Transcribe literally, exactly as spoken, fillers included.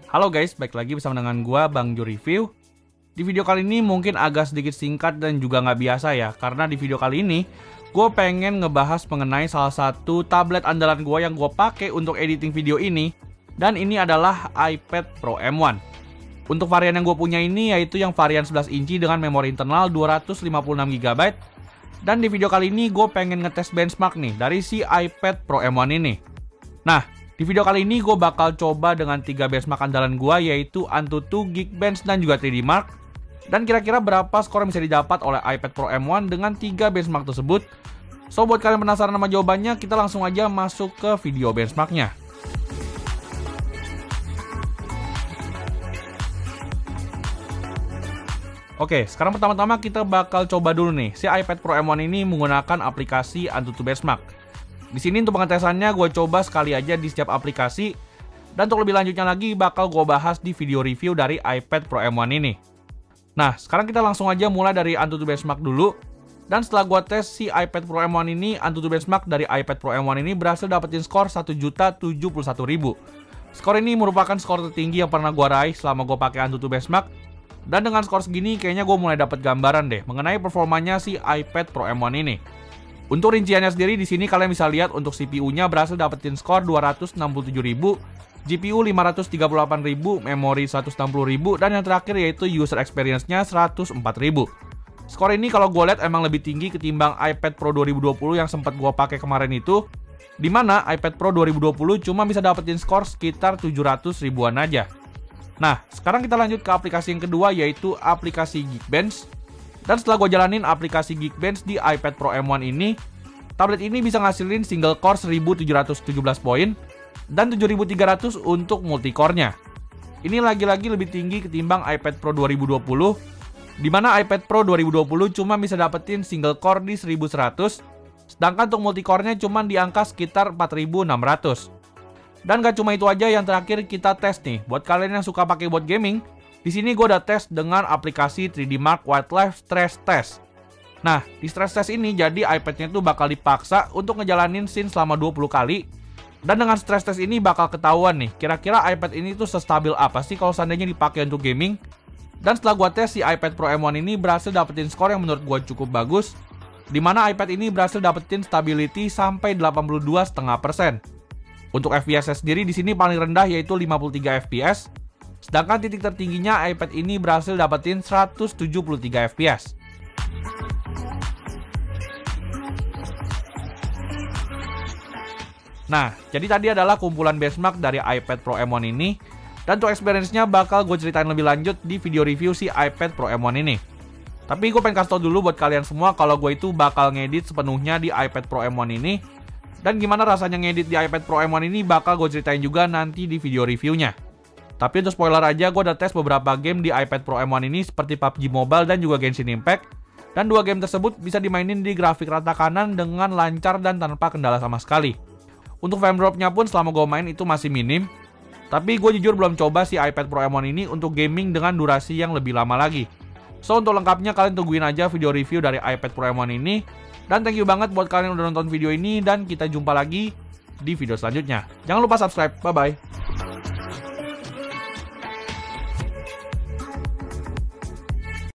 Halo guys, balik lagi bersama dengan gua Bang Jo Review. Di video kali ini mungkin agak sedikit singkat dan juga nggak biasa ya, karena di video kali ini gue pengen ngebahas mengenai salah satu tablet andalan gua yang gue pakai untuk editing video ini, dan ini adalah iPad Pro M satu. Untuk varian yang gue punya ini yaitu yang varian sebelas inci dengan memori internal dua ratus lima puluh enam giga byte. Dan di video kali ini gue pengen ngetes benchmark nih dari si iPad Pro M satu ini. Nah, di video kali ini gue bakal coba dengan tiga benchmark andalan gue, yaitu Antutu, Geekbench, dan juga tiga D Mark. Dan kira-kira berapa skor yang bisa didapat oleh iPad Pro M satu dengan tiga benchmark tersebut. So, buat kalian penasaran sama jawabannya, kita langsung aja masuk ke video benchmarknya. Oke, sekarang pertama-tama kita bakal coba dulu nih si iPad Pro M satu ini menggunakan aplikasi Antutu Benchmark. Di sini untuk pengetesannya gue coba sekali aja di setiap aplikasi, dan untuk lebih lanjutnya lagi bakal gue bahas di video review dari iPad Pro M satu ini. Nah, sekarang kita langsung aja mulai dari Antutu Benchmark dulu. Dan setelah gue tes si iPad Pro M satu ini, Antutu Benchmark dari iPad Pro M satu ini berhasil dapetin skor satu juta tujuh puluh satu ribu. Skor ini merupakan skor tertinggi yang pernah gue raih selama gue pakai Antutu Benchmark. Dan dengan skor segini kayaknya gue mulai dapat gambaran deh mengenai performanya si iPad Pro M satu ini. Untuk rinciannya sendiri di sini kalian bisa lihat untuk C P U-nya berhasil dapetin skor dua ratus enam puluh tujuh ribu, G P U lima ratus tiga puluh delapan ribu, memori seratus enam puluh ribu, dan yang terakhir yaitu user experience-nya seratus empat ribu. Skor ini kalau gue lihat emang lebih tinggi ketimbang iPad Pro dua ribu dua puluh yang sempat gue pakai kemarin itu, dimana iPad Pro dua ribu dua puluh cuma bisa dapetin skor sekitar tujuh ratus ribuan aja. Nah, sekarang kita lanjut ke aplikasi yang kedua, yaitu aplikasi Geekbench. Dan setelah gue jalanin aplikasi Geekbench di iPad Pro M satu ini, tablet ini bisa ngasilin single core seribu tujuh ratus tujuh belas poin dan tujuh ribu tiga ratus untuk multicore-nya. Ini lagi-lagi lebih tinggi ketimbang iPad Pro dua ribu dua puluh, di mana iPad Pro dua ribu dua puluh cuma bisa dapetin single core di seribu seratus, sedangkan untuk multicore-nya cuma di angka sekitar empat ribu enam ratus. Dan gak cuma itu aja, yang terakhir kita tes nih, buat kalian yang suka pakai buat gaming, di sini gue udah tes dengan aplikasi tiga D Mark Wildlife Stress Test. Nah, di stress test ini jadi iPad-nya tuh bakal dipaksa untuk ngejalanin scene selama dua puluh kali. Dan dengan stress test ini bakal ketahuan nih, kira-kira iPad ini tuh sestabil apa sih kalau seandainya dipakai untuk gaming. Dan setelah gue tes, si iPad Pro M satu ini berhasil dapetin skor yang menurut gue cukup bagus, dimana iPad ini berhasil dapetin stability sampai delapan puluh dua koma lima persen. Untuk F P S sendiri di sini paling rendah yaitu lima puluh tiga F P S. Sedangkan titik tertingginya iPad ini berhasil dapetin seratus tujuh puluh tiga F P S. Nah, jadi tadi adalah kumpulan benchmark dari iPad Pro M satu ini. Dan untuk experience-nya bakal gue ceritain lebih lanjut di video review si iPad Pro M satu ini. Tapi gue pengen kasih tau dulu buat kalian semua kalau gue itu bakal ngedit sepenuhnya di iPad Pro M satu ini. Dan gimana rasanya ngedit di iPad Pro M satu ini bakal gue ceritain juga nanti di video reviewnya. Tapi untuk spoiler aja, gue udah tes beberapa game di iPad Pro M satu ini seperti P U B G Mobile dan juga Genshin Impact. Dan dua game tersebut bisa dimainin di grafik rata kanan dengan lancar dan tanpa kendala sama sekali. Untuk frame drop-nya pun selama gue main itu masih minim. Tapi gue jujur belum coba si iPad Pro M satu ini untuk gaming dengan durasi yang lebih lama lagi. So, untuk lengkapnya kalian tungguin aja video review dari iPad Pro M satu ini. Dan thank you banget buat kalian yang udah nonton video ini, dan kita jumpa lagi di video selanjutnya. Jangan lupa subscribe, bye-bye.